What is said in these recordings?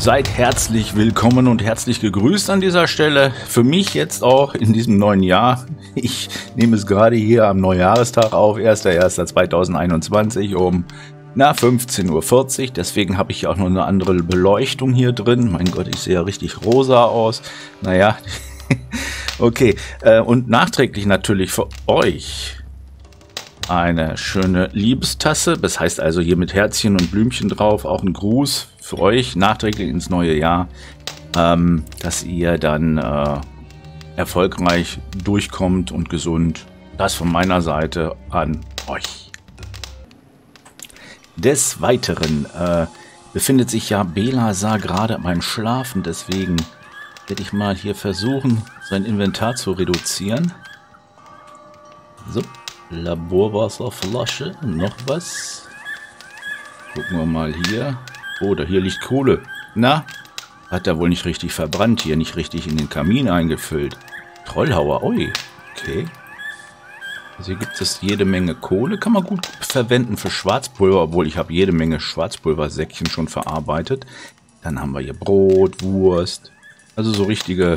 Seid herzlich willkommen und herzlich gegrüßt an dieser Stelle. Für mich jetzt auch in diesem neuen Jahr. Ich nehme es gerade hier am Neujahrestag auf, 1.1.2021 um 15:40 Uhr. Deswegen habe ich ja auch noch eine andere Beleuchtung hier drin. Mein Gott, ich sehe ja richtig rosa aus. Naja, okay. Und nachträglich natürlich für euch eine schöne Liebestasse. Das heißt also hier mit Herzchen und Blümchen drauf. Auch ein Gruß für euch nachträglich ins neue Jahr, dass ihr dann erfolgreich durchkommt und gesund. Das von meiner Seite an euch. Des Weiteren befindet sich ja Belasar gerade beim Schlafen. Deswegen werde ich mal hier versuchen, sein Inventar zu reduzieren. So, Laborwasserflasche, noch was. Gucken wir mal hier. Oh, da hier liegt Kohle. Na, hat er wohl nicht richtig verbrannt hier, nicht richtig in den Kamin eingefüllt. Trollhauer, ui, okay. Also hier gibt es jede Menge Kohle, kann man gut verwenden für Schwarzpulver, obwohl ich habe jede Menge Schwarzpulversäckchen schon verarbeitet. Dann haben wir hier Brot, Wurst, also so richtige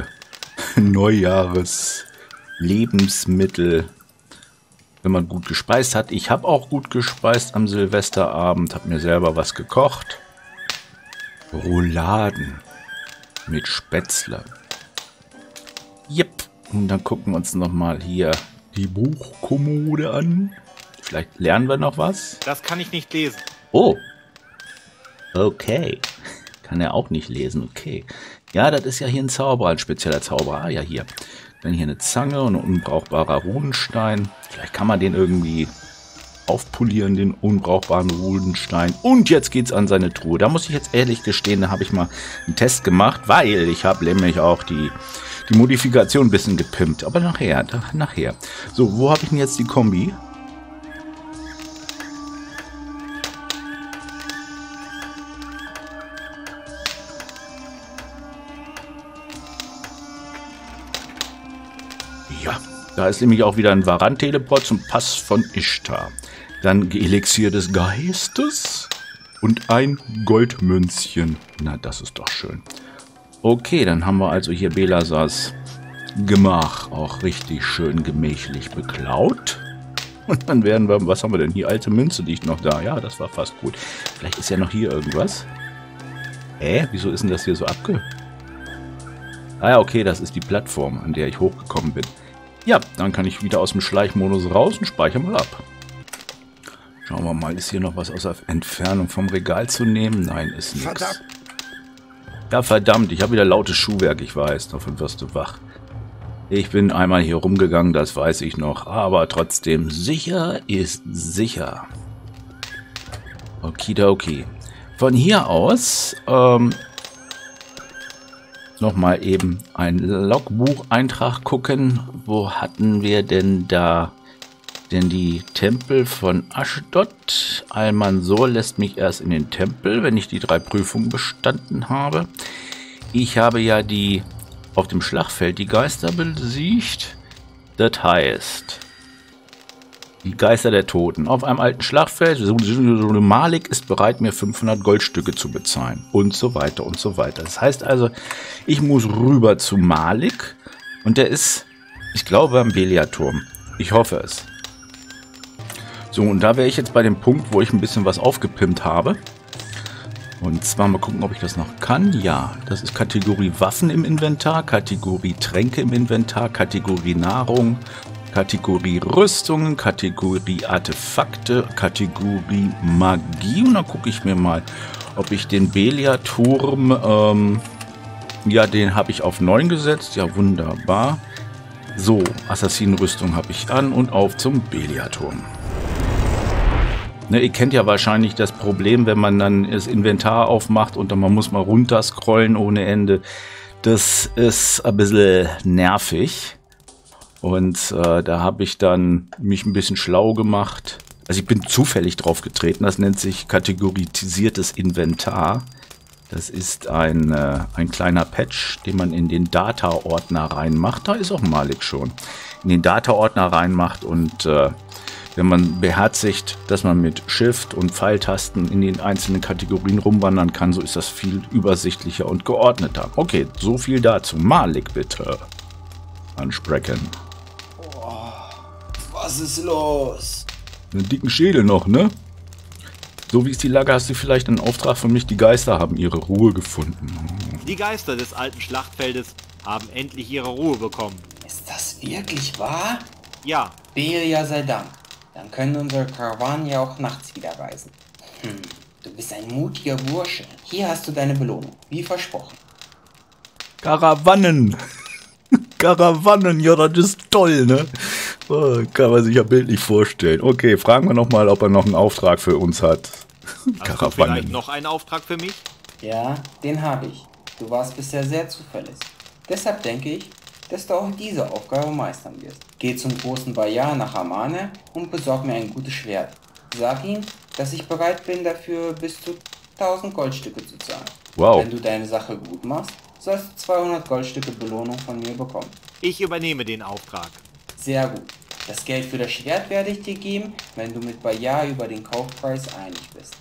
Neujahres-Lebensmittel, wenn man gut gespeist hat. Ich habe auch gut gespeist am Silvesterabend, habe mir selber was gekocht. Rouladen mit Spätzle. Jep. Und dann gucken wir uns nochmal hier die Buchkommode an. Vielleicht lernen wir noch was. Das kann ich nicht lesen. Oh. Okay. Kann er auch nicht lesen. Okay. Ja, das ist ja hier ein Zauberer, ein spezieller Zauberer. Ah ja, hier. Dann hier eine Zange und ein unbrauchbarer Runenstein. Vielleicht kann man den irgendwie aufpolieren, den unbrauchbaren Runenstein. Und jetzt geht's an seine Truhe. Da muss ich jetzt ehrlich gestehen, da habe ich mal einen Test gemacht, weil ich habe nämlich auch die Modifikation ein bisschen gepimpt. Aber nachher. So, wo habe ich denn jetzt die Kombi? Ja, da ist nämlich auch wieder ein Varan-Teleport zum Pass von Ishtar. Dann Elixier des Geistes und ein Goldmünzchen. Na, das ist doch schön. Okay, dann haben wir also hier Belasars Gemach auch richtig schön gemächlich beklaut. Und dann werden wir, was haben wir denn hier? Alte Münze liegt noch da. Ja, das war fast gut. Vielleicht ist ja noch hier irgendwas. Wieso ist denn das hier so abge... Ah ja, okay, das ist die Plattform, an der ich hochgekommen bin. Ja, dann kann ich wieder aus dem Schleichmodus raus und speichere mal ab. Schauen wir mal, ist hier noch was aus der Entfernung vom Regal zu nehmen? Nein, ist nichts. Verdammt. Ja, verdammt, ich habe wieder lautes Schuhwerk, ich weiß, davon wirst du wach. Ich bin einmal hier rumgegangen, das weiß ich noch, aber trotzdem, sicher ist sicher. Okidoki. Von hier aus, nochmal eben ein Logbucheintrag gucken. Wo hatten wir denn da die Tempel von Ashdod? Al-Mansur lässt mich erst in den Tempel, wenn ich die 3 Prüfungen bestanden habe. Ich habe ja auf dem Schlachtfeld die Geister besiegt. Das heißt, die Geister der Toten auf einem alten Schlachtfeld. Malik ist bereit, mir 500 Goldstücke zu bezahlen. Und so weiter und so weiter. Das heißt also, ich muss rüber zu Malik. Und der ist, ich glaube, am Belia-Turm. Ich hoffe es. So, und da wäre ich jetzt bei dem Punkt, wo ich ein bisschen was aufgepimpt habe. Und zwar mal gucken, ob ich das noch kann. Ja, das ist Kategorie Waffen im Inventar, Kategorie Tränke im Inventar, Kategorie Nahrung, Kategorie Rüstungen, Kategorie Artefakte, Kategorie Magie. Und dann gucke ich mir mal, ob ich den Belia-Turm, ja, den habe ich auf 9 gesetzt. Ja, wunderbar. So, Assassinenrüstung habe ich an und auf zum Belia-Turm. Ne, ihr kennt ja wahrscheinlich das Problem, wenn man dann das Inventar aufmacht und dann man muss mal runterscrollen ohne Ende. Das ist ein bisschen nervig. Und da habe ich dann mich ein bisschen schlau gemacht. Also ich bin zufällig drauf getreten. Das nennt sich kategorisiertes Inventar. Das ist ein kleiner Patch, den man in den Data-Ordner reinmacht. Da ist auch Malik schon. In den Data-Ordner reinmacht und Wenn man beherzigt, dass man mit Shift und Pfeiltasten in den einzelnen Kategorien rumwandern kann, so ist das viel übersichtlicher und geordneter. Okay, so viel dazu. Malik, bitte. Ansprechen. Oh, was ist los? Einen dicken Schädel noch, ne? So wie es die Lage, hast du vielleicht einen Auftrag von mich. Die Geister haben ihre Ruhe gefunden. Die Geister des alten Schlachtfeldes haben endlich ihre Ruhe bekommen. Ist das wirklich wahr? Ja, Beria sei Dank. Dann können unsere Karawanen ja auch nachts wieder reisen. Du bist ein mutiger Bursche. Hier hast du deine Belohnung, wie versprochen. Karawannen! Karawannen, ja, das ist toll, ne? Oh, kann man sich ja bildlich vorstellen. Okay, fragen wir nochmal, ob er noch einen Auftrag für uns hat. hast du vielleicht noch einen Auftrag für mich? Ja, den habe ich. Du warst bisher sehr zuverlässig. Deshalb denke ich, dass du auch diese Aufgabe meistern wirst. Geh zum großen Bayar nach Amane und besorg mir ein gutes Schwert. Sag ihm, dass ich bereit bin, dafür bis zu 1000 Goldstücke zu zahlen. Wow. Wenn du deine Sache gut machst, sollst du 200 Goldstücke Belohnung von mir bekommen. Ich übernehme den Auftrag. Sehr gut. Das Geld für das Schwert werde ich dir geben, wenn du mit Bayar über den Kaufpreis einig bist.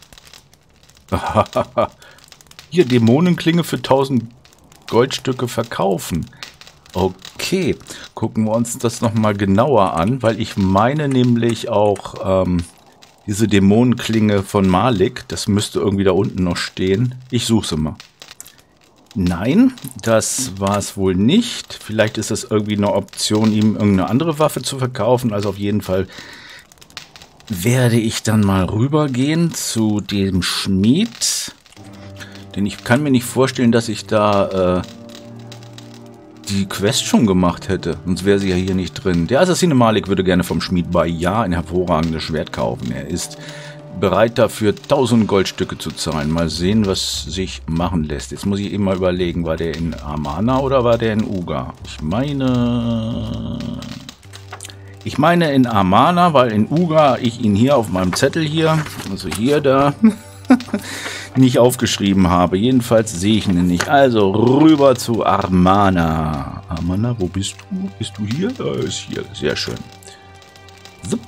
Hier, Dämonenklinge für 1000 Goldstücke verkaufen. Okay, gucken wir uns das nochmal genauer an, weil ich meine nämlich auch diese Dämonenklinge von Malik, das müsste irgendwie da unten noch stehen. Ich suche sie mal. Nein, das war es wohl nicht. Vielleicht ist das irgendwie eine Option, ihm irgendeine andere Waffe zu verkaufen. Also auf jeden Fall werde ich dann mal rübergehen zu dem Schmied. Denn ich kann mir nicht vorstellen, dass ich da die Quest schon gemacht hätte. Sonst wäre sie ja hier nicht drin. Der Assassine Malik würde gerne vom Schmied Bayar ein hervorragendes Schwert kaufen. Er ist bereit dafür 1000 Goldstücke zu zahlen. Mal sehen, was sich machen lässt. Jetzt muss ich eben mal überlegen, war der in Amana oder war der in Uga? Ich meine in Amana, weil in Uga ich ihn hier auf meinem Zettel hier, also hier da, nicht aufgeschrieben habe. Jedenfalls sehe ich ihn nicht. Also rüber zu Amana. Amana, wo bist du? Bist du hier? Da ist hier. Sehr schön. Zup.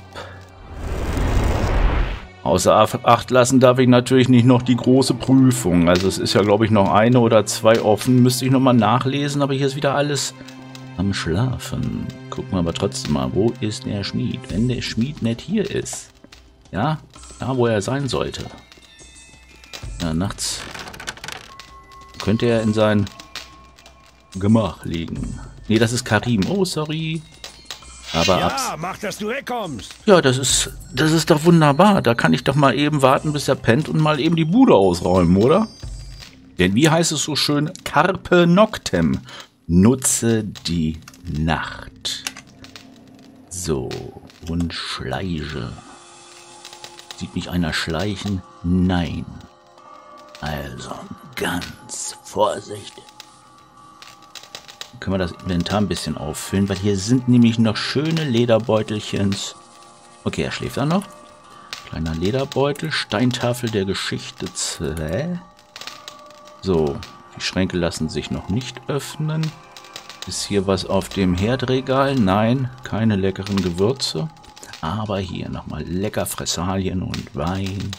Außer Acht lassen darf ich natürlich nicht noch die große Prüfung. Also es ist ja, glaube ich, noch eine oder zwei offen. Müsste ich nochmal nachlesen, aber hier ist wieder alles am Schlafen. Gucken wir aber trotzdem mal, wo ist der Schmied? Wenn der Schmied nicht hier ist. Ja, da wo er sein sollte. Ja, nachts könnte er in sein Gemach liegen. Nee, das ist Karim. Oh, sorry. Aber ja, mach, dass du wegkommst. Ja, das ist doch wunderbar. Da kann ich doch mal eben warten, bis er pennt und mal eben die Bude ausräumen, oder? Denn wie heißt es so schön? Carpe Noctem. Nutze die Nacht. So, und schleiche. Sieht mich einer schleichen? Nein. Also, ganz vorsichtig. Können wir das Inventar ein bisschen auffüllen, weil hier sind nämlich noch schöne Lederbeutelchens. Okay, er schläft da noch. Kleiner Lederbeutel, Steintafel der Geschichte 2. So, die Schränke lassen sich noch nicht öffnen. Ist hier was auf dem Herdregal? Nein, keine leckeren Gewürze. Aber hier nochmal lecker Fressalien und Wein.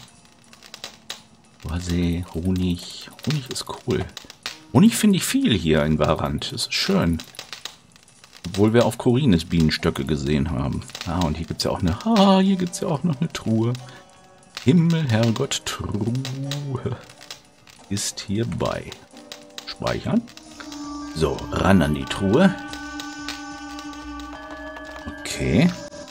Rosé, Honig. Honig ist cool. Honig finde ich viel hier in Varant. Das ist schön. Obwohl wir auf Korines Bienenstöcke gesehen haben. Ah, und hier gibt es ja auch hier gibt's ja auch noch eine Truhe. Himmel, Herrgott, Truhe ist hierbei. Speichern. So, ran an die Truhe. Okay.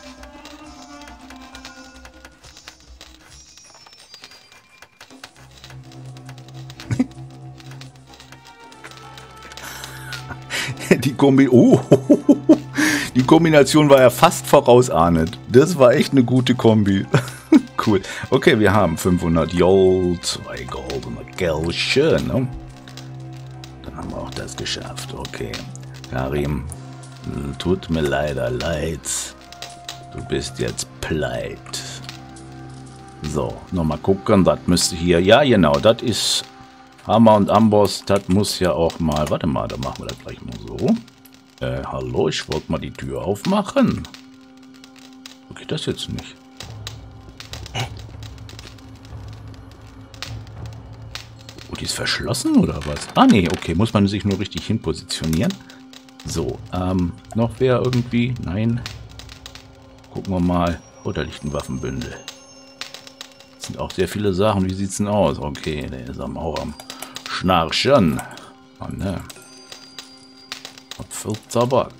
Die Kombination war ja fast vorausahnend. Das war echt eine gute Kombi. Cool. Okay, wir haben 500 Gold, 2 goldene Kelche, ne? Dann haben wir auch das geschafft. Okay. Karim, tut mir leider leid. Du bist jetzt pleit. So, nochmal gucken. Das müsste hier... Ja, genau, das ist... Hammer und Amboss, das muss ja auch mal... Warte mal, da machen wir das gleich mal so. Hallo, ich wollte mal die Tür aufmachen. Okay, das jetzt nicht. ist verschlossen oder was? Ah, nee, okay, muss man sich nur richtig hin positionieren. So, noch wer irgendwie? Nein. Gucken wir mal. Oh, da liegt ein Waffenbündel. Das sind auch sehr viele Sachen. Wie sieht's denn aus? Okay, der ist auch am Schnarchen. Oh, ne. Apfeltabak.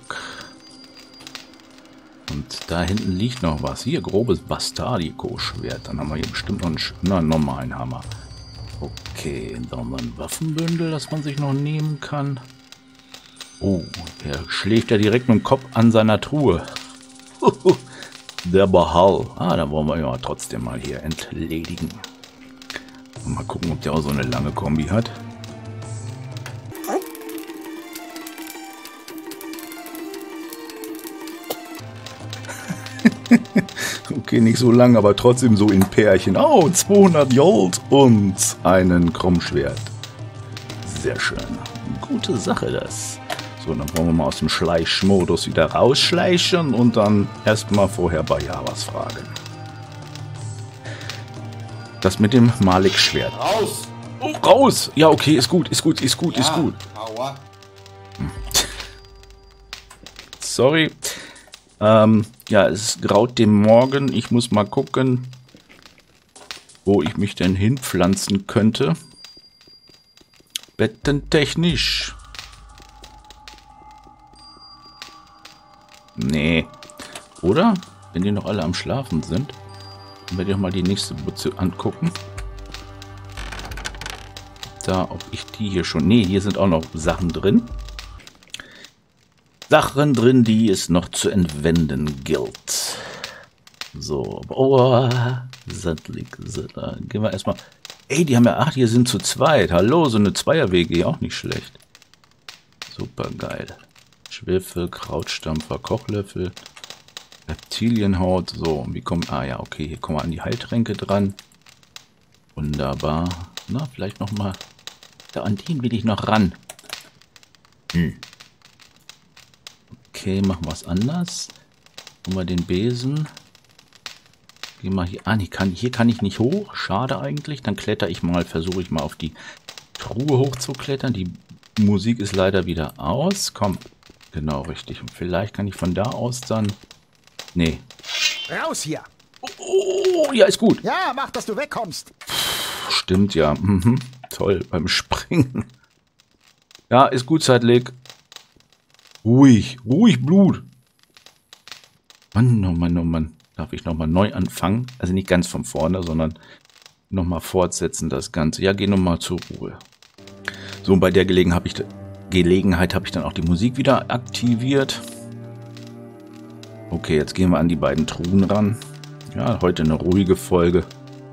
Und da hinten liegt noch was. Hier, grobes Bastardico-Schwert. Dann haben wir hier bestimmt noch einen normalen Hammer. Okay, dann ein Waffenbündel, das man sich noch nehmen kann. Oh, der schlägt ja direkt mit dem Kopf an seiner Truhe. Der Bahal. Ah, da wollen wir ja trotzdem mal hier entledigen. Und mal gucken, ob der auch so eine lange Kombi hat. Okay, nicht so lang, aber trotzdem so in Pärchen. Oh, 200 Gold und einen Krummschwert. Sehr schön. Gute Sache das. So, dann wollen wir mal aus dem Schleichmodus wieder rausschleichen und dann erstmal vorher bei Javas fragen. Das mit dem Malik-Schwert. Raus! Oh, raus! Ja, okay, ist gut, ist gut, ist gut, ist gut. Aua. Sorry. Ja, es graut dem Morgen. Ich muss mal gucken, wo ich mich denn hinpflanzen könnte. Bettentechnisch. Nee. Oder? Wenn die noch alle am Schlafen sind. Dann werde ich auch mal die nächste Butze angucken. Da, ob ich die hier schon... Nee, hier sind auch noch Sachen drin. Sachen drin, die es noch zu entwenden gilt. So. Oh, sattlig. Gehen wir erstmal... Ey, die haben ja... Ach, hier sind zu zweit. Hallo, so eine Zweier-WG, auch nicht schlecht. Super geil. Schwefel, Krautstampfer, Kochlöffel, Reptilienhaut. So, wie kommt... Ah ja, okay, hier kommen wir an die Heiltränke dran. Wunderbar. Na, vielleicht nochmal... Da an den will ich noch ran. Okay, machen wir es anders. Nehmen wir den Besen. Gehen wir hier... Ah, hier kann ich nicht hoch. Schade eigentlich. Dann kletter ich mal, versuche ich mal auf die Truhe hochzuklettern. Die Musik ist leider wieder aus. Komm. Genau, richtig. Und vielleicht kann ich von da aus dann... Nee. Raus hier! Oh, ja, ist gut. Ja, mach, dass du wegkommst. Stimmt, ja. Mhm. Toll, beim Springen. Ja, ist gut, Zeitleg. Ruhig, ruhig, Blut. Mann, oh Mann, oh Mann. Darf ich nochmal neu anfangen? Also nicht ganz von vorne, sondern nochmal fortsetzen das Ganze. Ja, geh nochmal zur Ruhe. So, und bei der Gelegenheit habe ich dann auch die Musik wieder aktiviert. Okay, jetzt gehen wir an die beiden Truhen ran. Ja, heute eine ruhige Folge.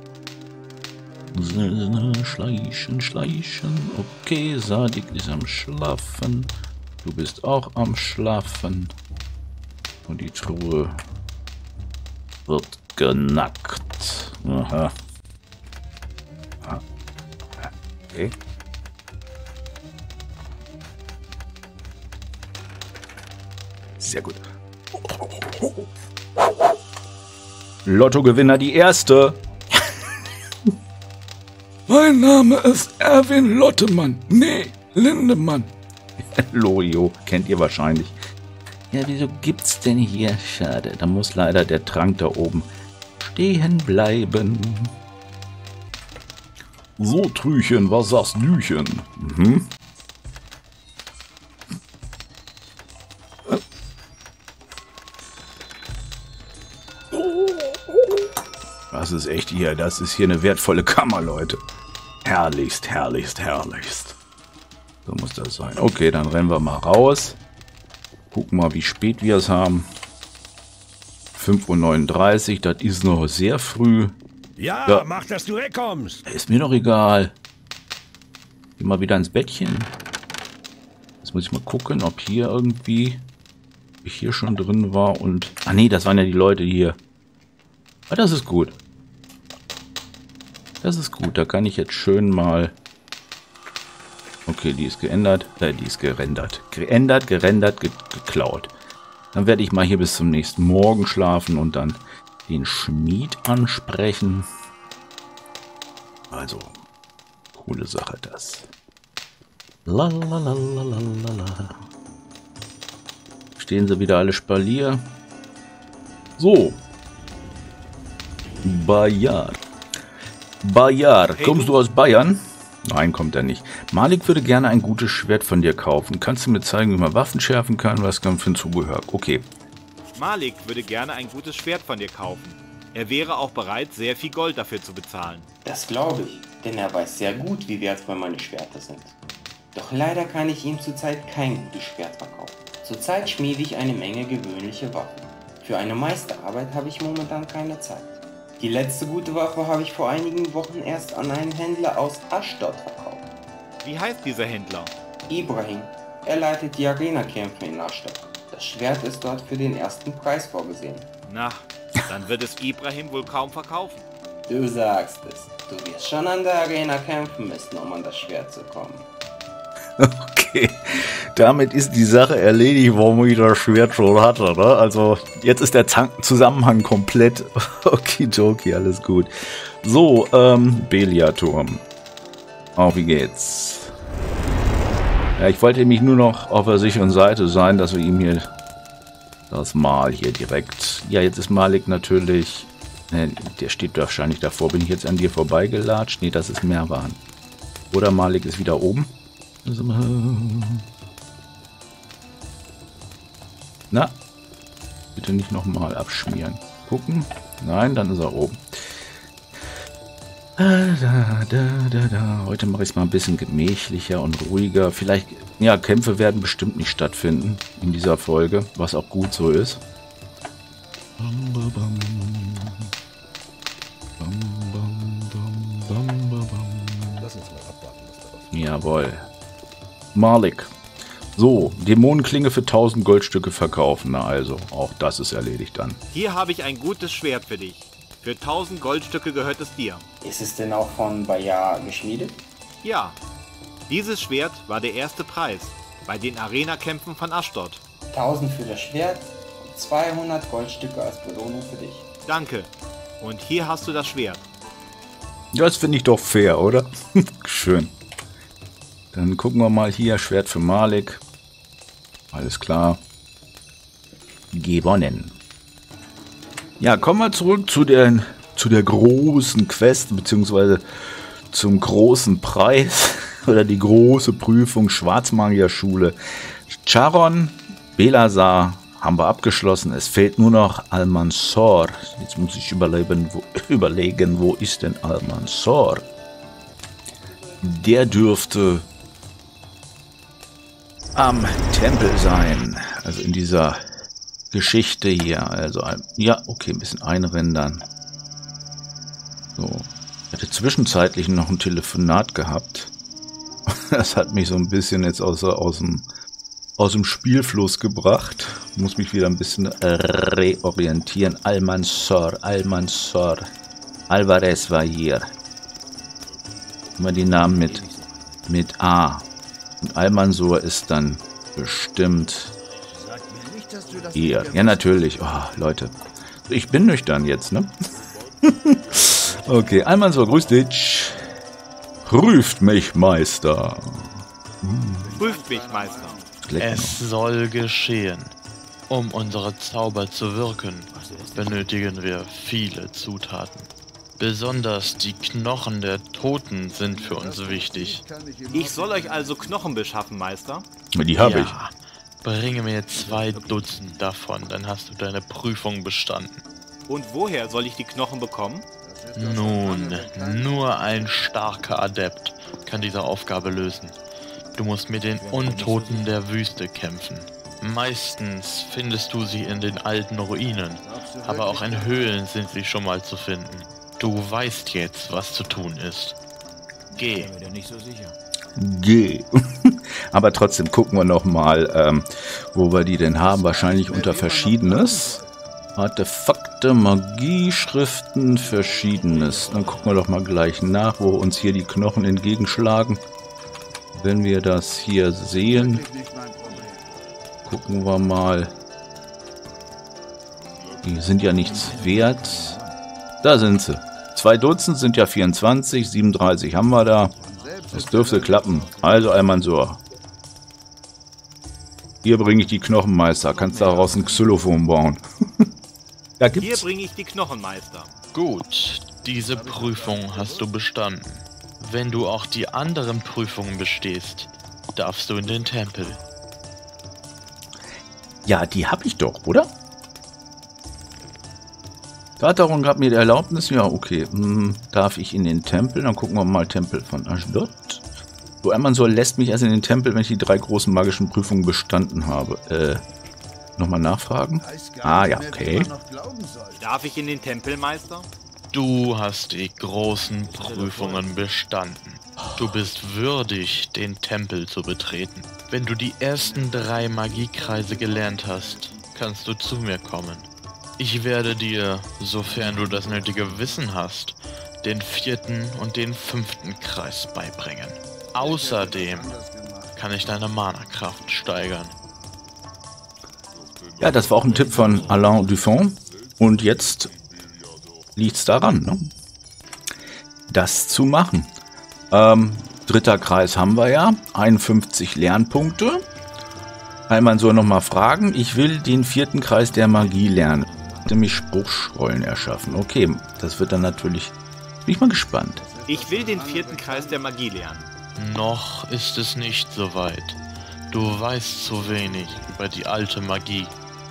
Schleichen, schleichen. Okay, Sadik ist am Schlafen. Du bist auch am Schlafen. Und die Truhe wird genackt. Aha. Okay. Sehr gut. Lottogewinner die erste. Mein Name ist Erwin Lottemann. Nee, Lindemann. Lojo, kennt ihr wahrscheinlich. Ja, wieso gibt's denn hier? Schade, da muss leider der Trank da oben stehen bleiben. So, Trüchen, was sagst Düchen? Mhm. Das ist echt hier, das ist hier eine wertvolle Kammer, Leute. Herrlichst, herrlichst, herrlichst. So muss das sein. Okay, dann rennen wir mal raus. Gucken mal, wie spät wir es haben. 5:39 Uhr, das ist noch sehr früh. Ja, mach, dass du wegkommst. Ist mir doch egal. Geh mal wieder ins Bettchen. Jetzt muss ich mal gucken, ob hier irgendwie... ich hier schon drin war und... Ah nee, das waren ja die Leute hier. Ah, das ist gut. Das ist gut, da kann ich jetzt schön mal... Okay, die ist geändert. Die ist gerendert. Gerendert, geklaut. Dann werde ich mal hier bis zum nächsten Morgen schlafen und dann den Schmied ansprechen. Also, coole Sache, das. Lalalala. Stehen sie wieder alle Spalier. So. Bayard. Bayard, Hey, kommst du aus Bayern? Nein, kommt er nicht. Malik würde gerne ein gutes Schwert von dir kaufen. Kannst du mir zeigen, wie man Waffen schärfen kann? Was kann für ein Zubehör? Okay. Malik würde gerne ein gutes Schwert von dir kaufen. Er wäre auch bereit, sehr viel Gold dafür zu bezahlen. Das glaube ich, denn er weiß sehr gut, wie wertvoll meine Schwerter sind. Doch leider kann ich ihm zurzeit kein gutes Schwert verkaufen. Zurzeit schmiede ich eine Menge gewöhnliche Waffen. Für eine Meisterarbeit habe ich momentan keine Zeit. Die letzte gute Waffe habe ich vor einigen Wochen erst an einen Händler aus Aschdod verkauft. Wie heißt dieser Händler? Ibrahim. Er leitet die Arena-Kämpfe in Aschdod. Das Schwert ist dort für den ersten Preis vorgesehen. Na, dann wird es Ibrahim wohl kaum verkaufen. Du sagst es. Du wirst schon an der Arena kämpfen müssen, um an das Schwert zu kommen. Okay, damit ist die Sache erledigt, warum ich das Schwert schon hatte, ne? Also, jetzt ist der Zusammenhang komplett. Okidoki, alles gut. So, Belia-Turm. Auf wie geht's? Ja, ich wollte nämlich nur noch auf der sicheren Seite sein, dass wir ihm hier das Mal hier direkt... Ja, jetzt ist Malik natürlich... der steht wahrscheinlich davor. Bin ich jetzt an dir vorbeigelatscht? Nee, das ist Merwan. Oder Malik ist wieder oben. Na, bitte nicht nochmal abschmieren. Gucken. Nein, dann ist er oben. Heute mache ich es mal ein bisschen gemächlicher und ruhiger. Vielleicht, ja, Kämpfe werden bestimmt nicht stattfinden in dieser Folge, was auch gut so ist. Jawohl. Malik. So, Dämonenklinge für 1000 Goldstücke verkaufen. Na also, auch das ist erledigt dann. Hier habe ich ein gutes Schwert für dich. Für 1000 Goldstücke gehört es dir. Ist es denn auch von Bayard geschmiedet? Ja, dieses Schwert war der erste Preis bei den Arena-Kämpfen von Aschdod. 1000 für das Schwert und 200 Goldstücke als Belohnung für dich. Danke. Und hier hast du das Schwert. Das finde ich doch fair, oder? Schön. Dann gucken wir mal hier. Schwert für Malik. Alles klar. Gewonnen. Ja, kommen wir zurück zu der großen Quest, beziehungsweise zum großen Preis oder die große Prüfung Schwarzmagierschule. Charon, Belasar haben wir abgeschlossen. Es fehlt nur noch Almansor. Jetzt muss ich überlegen, wo ist denn Almansor? Der dürfte am Tempel sein. Also in dieser Geschichte hier. Also, ja, okay, ein bisschen einrendern. So. Ich hatte zwischenzeitlich noch ein Telefonat gehabt. Das hat mich so ein bisschen jetzt aus dem Spielfluss gebracht. Muss mich wieder ein bisschen reorientieren. Almansor. Alvarez war hier. Immer die Namen mit A. Und Almansor ist dann bestimmt hier. Ja, natürlich. Oh, Leute. Ich bin nüchtern jetzt, ne? Okay, Almansor, grüß dich. Prüft mich, Meister. Prüft mich, Meister. Es soll geschehen. Um unsere Zauber zu wirken, benötigen wir viele Zutaten. Besonders die Knochen der Toten sind für uns wichtig. Ich soll euch also Knochen beschaffen, Meister? Die habe ich. Bringe mir 2 Dutzend davon, dann hast du deine Prüfung bestanden. Und woher soll ich die Knochen bekommen? Nun, nur ein starker Adept kann diese Aufgabe lösen. Du musst mit den Untoten der Wüste kämpfen. Meistens findest du sie in den alten Ruinen, aber auch in Höhlen sind sie schon mal zu finden. Du weißt jetzt, was zu tun ist. Geh. Geh. Aber trotzdem gucken wir noch mal, wo wir die denn haben. Wahrscheinlich unter Verschiedenes. Artefakte, Magie, Schriften, Verschiedenes. Dann gucken wir doch mal gleich nach, wo uns hier die Knochen entgegenschlagen. Wenn wir das hier sehen, gucken wir mal. Die sind ja nichts wert. Da sind sie. 2 Dutzend sind ja 24, 37 haben wir da. Das dürfte klappen. Also Almansor. Hier bringe ich die Knochenmeister. Kannst daraus ein Xylophon bauen. Da Hier gibt's. bringe ich die Knochenmeister. Gut, diese Prüfung hast du bestanden. Wenn du auch die anderen Prüfungen bestehst, darfst du in den Tempel. Ja, die habe ich doch, oder? Dateron gab mir die Erlaubnis. Ja, okay. Darf ich in den Tempel? Dann gucken wir mal Tempel von Ashdod. So, Almansor lässt mich erst in den Tempel, wenn ich die 3 großen magischen Prüfungen bestanden habe. Nochmal nachfragen? Ah, ja, okay. Darf ich in den Tempel, Meister? Du hast die großen Prüfungen bestanden. Du bist würdig, den Tempel zu betreten. Wenn du die ersten 3 Magiekreise gelernt hast, kannst du zu mir kommen. Ich werde dir, sofern du das nötige Wissen hast, den 4. und den 5. Kreis beibringen. Außerdem kann ich deine Mana-Kraft steigern. Ja, das war auch ein Tipp von Alain Dufont. Und jetzt liegt's daran, ne? Das zu machen. 3. Kreis haben wir ja. 51 Lernpunkte. Almansor nochmal fragen. Ich will den 4. Kreis der Magie lernen. Nämlich Spruchschrollen erschaffen. Okay, das wird dann natürlich... Bin ich mal gespannt. Ich will den 4. Kreis der Magie lernen. Noch ist es nicht so weit. Du weißt zu wenig über die alte Magie.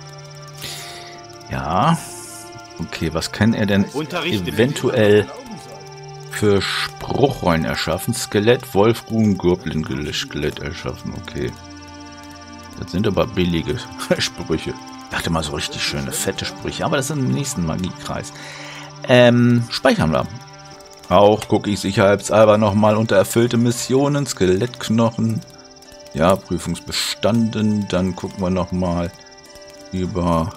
Ja. Okay, was kann er denn Unterrichte eventuell für Spruchrollen erschaffen? Skelett, Wolf, Ruhen, Goblin, Skelett erschaffen. Okay. Das sind aber billige Sprüche. Ich dachte mal so richtig schöne, fette Sprüche. Aber das ist im nächsten Magiekreis. Speichern wir. Auch gucke ich sicherheitshalber nochmal unter erfüllte Missionen. Skelettknochen. Ja, Prüfungsbestanden. Dann gucken wir nochmal über...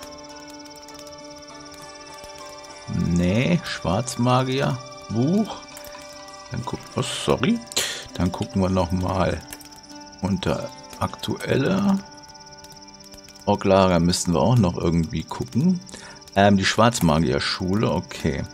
Nee, Schwarzmagier. Buch. Dann gucken... Oh, sorry. Dann gucken wir nochmal unter aktuelle... Orklager müssten wir auch noch irgendwie gucken. Die Schwarzmagier-Schule, okay.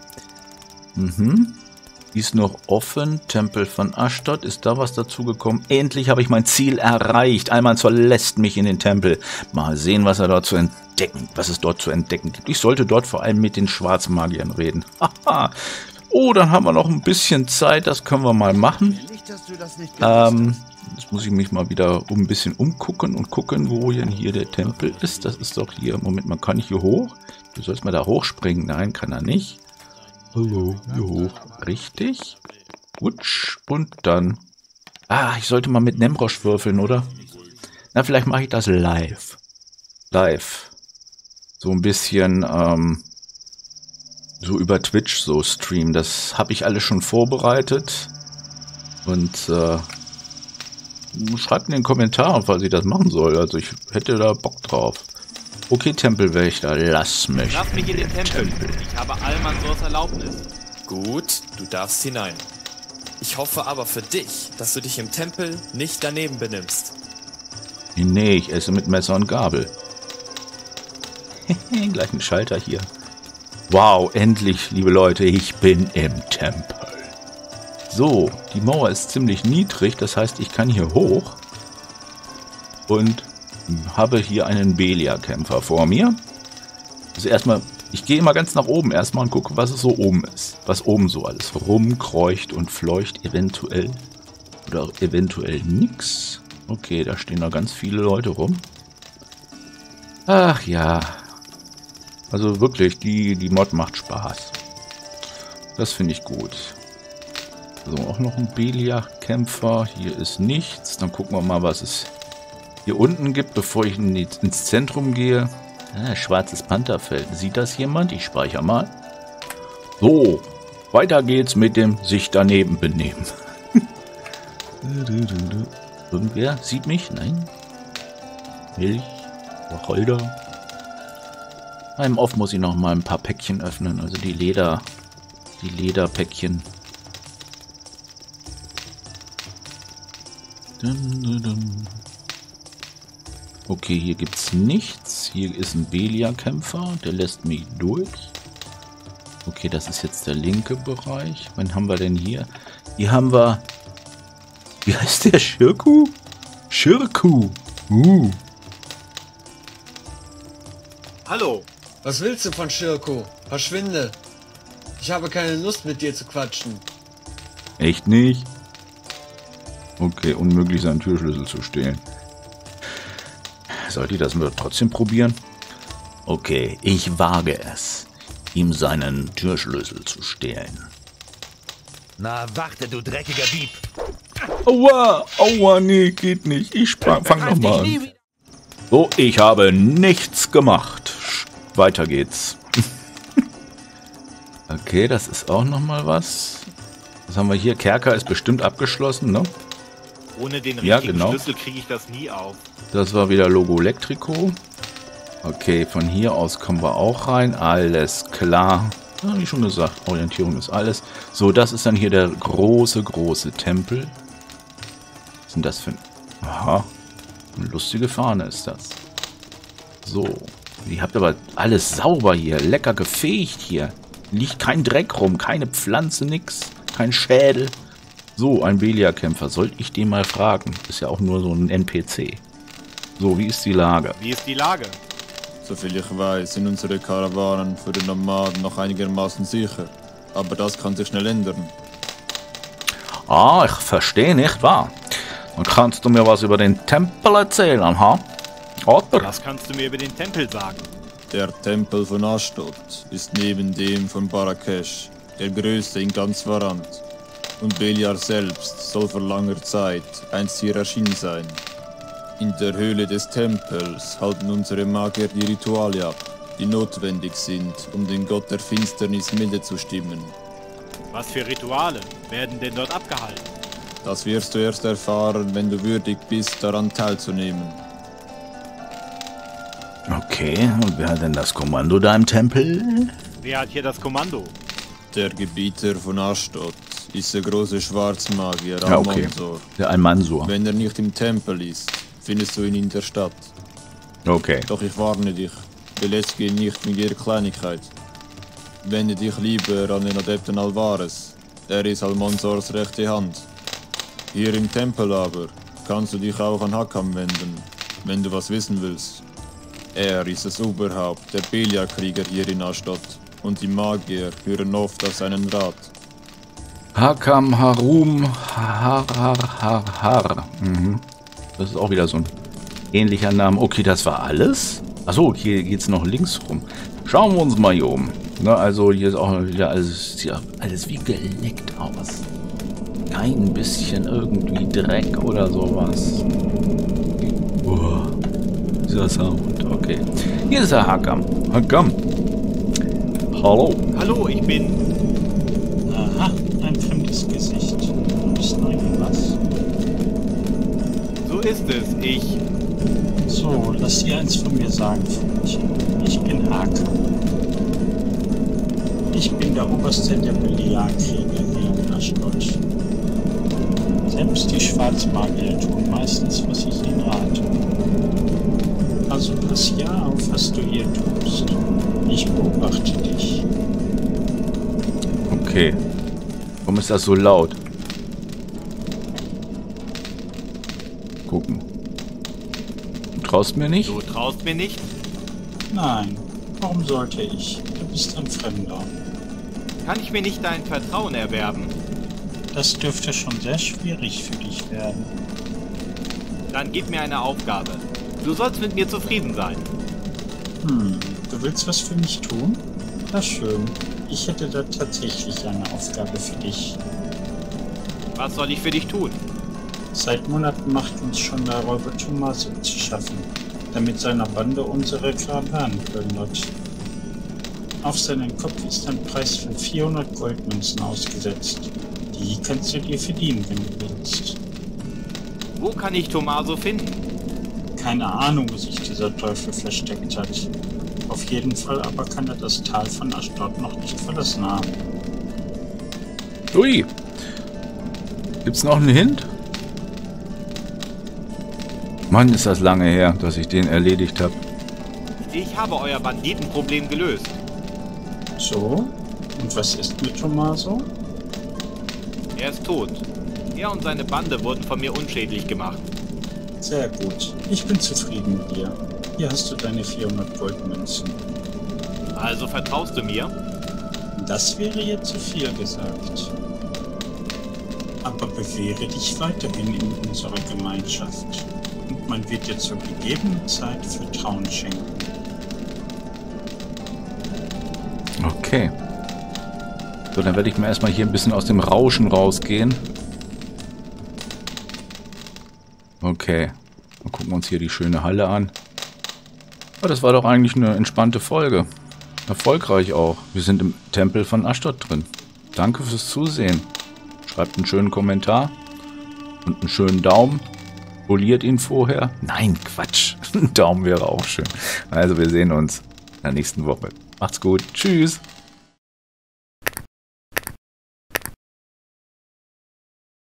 Die ist noch offen. Tempel von Ashdod. Ist da was dazu gekommen? Endlich habe ich mein Ziel erreicht. Almansor lässt mich in den Tempel. Mal sehen, was es dort zu entdecken gibt. Ich sollte dort vor allem mit den Schwarzmagiern reden. Haha. Oh, dann haben wir noch ein bisschen Zeit. Das können wir mal machen. Jetzt muss ich mich mal wieder ein bisschen umgucken und gucken, wo denn hier der Tempel ist. Das ist doch hier. Moment, man kann nicht hier hoch. Du sollst mal da hochspringen. Nein, kann er nicht. Hallo, hier hoch. Richtig. Wutsch. Und dann. Ah, ich sollte mal mit Nemrosch würfeln, oder? Na, vielleicht mache ich das live. So ein bisschen, so über Twitch so streamen. Das habe ich alles schon vorbereitet. Und, schreibt in den Kommentaren, falls ich das machen soll. Also ich hätte da Bock drauf. Okay, Tempelwächter, lass mich in den Tempel. Ich habe Almansors Erlaubnis. Gut, du darfst hinein. Ich hoffe aber für dich, dass du dich im Tempel nicht daneben benimmst. Nee, ich esse mit Messer und Gabel. Gleich ein Schalter hier. Wow, endlich, liebe Leute, ich bin im Tempel. So, die Mauer ist ziemlich niedrig, das heißt, ich kann hier hoch und habe hier einen Belia-Kämpfer vor mir. Also erstmal, ich gehe immer ganz nach oben erstmal und gucke, was es so oben ist. Was oben so alles rumkreucht und fleucht eventuell. Oder eventuell nix. Okay, da stehen noch ganz viele Leute rum. Ach ja. Also wirklich, die Mod macht Spaß. Das finde ich gut. So, auch noch ein Belia-Kämpfer. Hier ist nichts. Dann gucken wir mal, was es hier unten gibt, bevor ich ins Zentrum gehe. Schwarzes Pantherfeld. Sieht das jemand? Ich speichere mal. So, weiter geht's mit dem sich daneben benehmen. Irgendwer sieht mich? Nein. Milch? Wacholder? Im Off muss ich noch mal ein paar Päckchen öffnen. Also die Lederpäckchen. Okay, hier gibt's nichts. Hier ist ein Belia-Kämpfer. Der lässt mich durch. Okay, das ist jetzt der linke Bereich. Wann haben wir denn hier? Hier haben wir Wie heißt der? Schirku? Schirku. Hallo. Was willst du von Schirko? Verschwinde. Ich habe keine Lust mit dir zu quatschen. Echt nicht? Okay, unmöglich seinen Türschlüssel zu stehlen. Sollte ich das mal trotzdem probieren? Okay, ich wage es, ihm seinen Türschlüssel zu stehlen. Na, warte, du dreckiger Dieb. Aua, aua, nee, geht nicht. Ich fang nochmal an. So, ich habe nichts gemacht. Weiter geht's. Okay, das ist auch nochmal was. Was haben wir hier? Kerker ist bestimmt abgeschlossen, ne? Ohne den richtigen Ja, genau. Schlüssel kriege ich das nie auf. Das war wieder Logo Electrico. Okay, von hier aus kommen wir auch rein. Alles klar. Ja, wie schon gesagt, Orientierung ist alles. So, das ist dann hier der große Tempel. Was sind das für ein... Aha. Eine lustige Fahne ist das. So. Ihr habt aber alles sauber hier. Lecker gefegt hier. Liegt kein Dreck rum. Keine Pflanze, nix. Kein Schädel. So, ein Belia-Kämpfer. Sollte ich den mal fragen? Ist ja auch nur so ein NPC. So, wie ist die Lage? Wie ist die Lage? Soviel ich weiß, sind unsere Karawanen für den Nomaden noch einigermaßen sicher. Aber das kann sich schnell ändern. Ah, ich verstehe nicht, wahr? Dann kannst du mir was über den Tempel erzählen, ha? Oder? Was kannst du mir über den Tempel sagen? Der Tempel von Ashdod ist neben dem von Barakesh der größte in ganz Varant. Und Beliar selbst soll vor langer Zeit einst hier erschienen sein. In der Höhle des Tempels halten unsere Magier die Rituale ab, die notwendig sind, um den Gott der Finsternis milde zu stimmen. Was für Rituale werden denn dort abgehalten? Das wirst du erst erfahren, wenn du würdig bist, daran teilzunehmen. Okay, und wer hat denn das Kommando da im Tempel? Wer hat hier das Kommando? Der Gebieter von Ashdod ist der große Schwarzmagier Ja, okay. Al-Mansur. Der Al-Mansur. Wenn er nicht im Tempel ist, findest du ihn in der Stadt. Okay. Doch ich warne dich, belästige ihn nicht mit jeder Kleinigkeit. Wende dich lieber an den Adepten Alvarez. Er ist Al-Mansurs rechte Hand. Hier im Tempel aber kannst du dich auch an Hakam wenden, wenn du was wissen willst. Er ist das Oberhaupt der Belia-Krieger hier in Ashdod und die Magier hören oft auf seinen Rat. Hakam Harum Har. Mhm. Das ist auch wieder so ein ähnlicher Name. Okay, das war alles? Achso, hier geht's noch links rum. Schauen wir uns mal hier um. Na, also hier ist auch wieder alles wie geleckt aus. Kein bisschen irgendwie Dreck oder sowas. Dieser Sound, okay. Hier ist der Hakam. Hakam. Hallo. Hallo, ich bin... Aha, ein fremdes Gesicht. Ist noch irgendwas? So ist es, ich... So, lass dir eins von mir sagen, Freundchen. Ich bin Hakam. Ich bin der Oberste der Belia-Krieger hier in Ashdod. Selbst die Schwarzmagier tun meistens, was ich ihnen rate. Also pass ja auf, was du hier tust. Ich beobachte dich. Okay. Warum ist das so laut? Gucken. Du traust mir nicht? Du traust mir nicht? Nein, warum sollte ich? Du bist ein Fremder. Kann ich mir nicht dein Vertrauen erwerben? Das dürfte schon sehr schwierig für dich werden. Dann gib mir eine Aufgabe. Du sollst mit mir zufrieden sein. Du willst was für mich tun? Na schön. Ich hätte da tatsächlich eine Aufgabe für dich. Was soll ich für dich tun? Seit Monaten macht uns schon der Räuber Tommaso zu schaffen, der mit seiner Bande unsere Karawanen plündert. Auf seinen Kopf ist ein Preis von 400 Goldmünzen ausgesetzt. Die kannst du dir verdienen, wenn du willst. Wo kann ich Tommaso finden? Keine Ahnung, wo sich dieser Teufel versteckt hat. Auf jeden Fall aber kann er das Tal von Ashdod noch nicht verlassen haben. Ui. Gibt's noch einen Hint? Mann, ist das lange her, dass ich den erledigt habe. Ich habe euer Banditenproblem gelöst. So? Und was ist mit Tommaso? Er ist tot. Er und seine Bande wurden von mir unschädlich gemacht. Sehr gut. Ich bin zufrieden mit dir. Hier hast du deine 400 Goldmünzen. Also vertraust du mir? Das wäre jetzt zu viel gesagt. Aber bewähre dich weiterhin in unserer Gemeinschaft. Und man wird dir zur gegebenen Zeit Vertrauen schenken. Okay. So, dann werde ich mir erstmal hier ein bisschen aus dem Rauschen rausgehen. Okay. Dann gucken wir uns hier die schöne Halle an. Oh, das war doch eigentlich eine entspannte Folge. Erfolgreich auch. Wir sind im Tempel von Ashdod drin. Danke fürs Zusehen. Schreibt einen schönen Kommentar und einen schönen Daumen. Poliert ihn vorher. Nein, Quatsch. Ein Daumen wäre auch schön. Also wir sehen uns in der nächsten Woche. Macht's gut. Tschüss.